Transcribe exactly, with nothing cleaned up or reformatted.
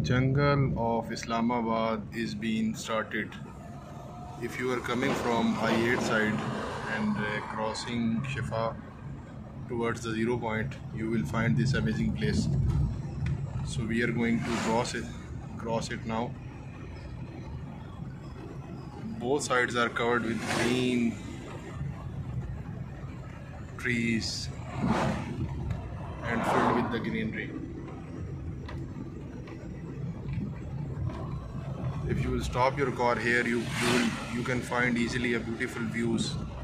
Jungle of Islamabad is being started. If you are coming from I eight side and uh, crossing Shifa towards the zero point, you will find this amazing place. So we are going to cross it, cross it now. Both sides are covered with green trees and filled with the greenery. If you will stop your car here, you, you will you can find easily a beautiful views